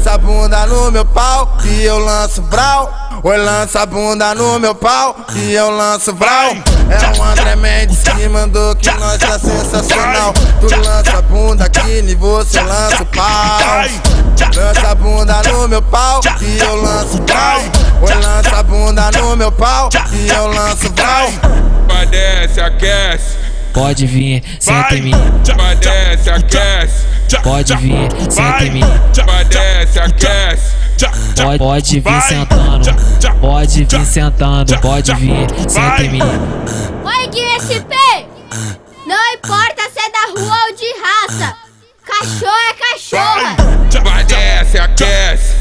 Lança a bunda no meu pau e eu lanço brau. Oi, lança a bunda no meu pau e eu lanço brau. É o André Mendes que mandou que nós tá sensacional. Tu lança a bunda aqui e você lança o pau. Lança a bunda no meu pau e eu lanço brau. Oi, lança a bunda no meu pau e eu lanço brau. Vai desce, aquece. Pode vir, senta em mim. Vai desce, aquece. Pode vir, senta em mim. Vai desce, aquece. Pode vir sentando. Pode vir sentando. Pode vir, senta em mim. Oi, Gui SP! Não importa se é da rua ou de raça. Cachorro é cachorra. Vai desce, aquece.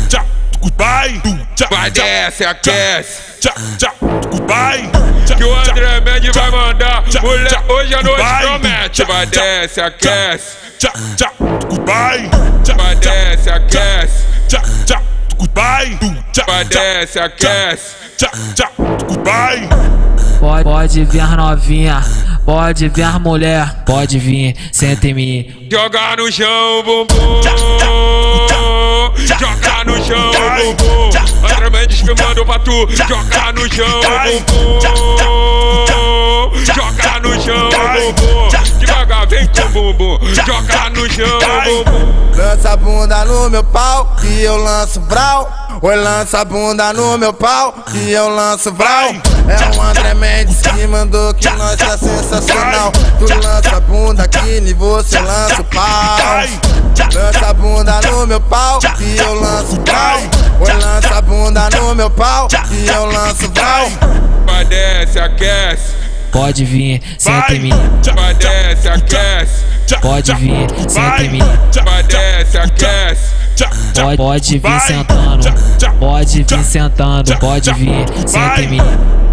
Vai desce, aquece. Vai. Que o André Mendes vai mandar. Mulher, hoje a noite promete. Vai desce, aquece. Vai desce, aquece. Vai desce, aquece. Pode vir novinha, pode vir mulher, pode vir, senta em mim. Joga no chão, bumbum. Joga no chão, bumbum. André Mendes que mandou pra tu. Joga no chão, bumbum. Joga no chão, bumbum. Devagar, vem com bumbum. Joga no chão, bumbum. Lança a bunda no meu pau e eu lanço brau. Oi, lança a bunda no meu pau e eu lanço brau. É o André Mendes que mandou que nós tá sensacional. Tu lança a bunda aqui e você lança o pau. Lança a bunda no meu pau e eu lanço brau. Oi, lança a bunda no meu pau e eu lanço brau. Vai desce, aquece. Pode vir, senta em mim. Vai desce, aquece. Pode vir, senta em mim. Vai desce, aquece. Pode vir sentando. Pode vir sentando. Pode vir, senta em mim.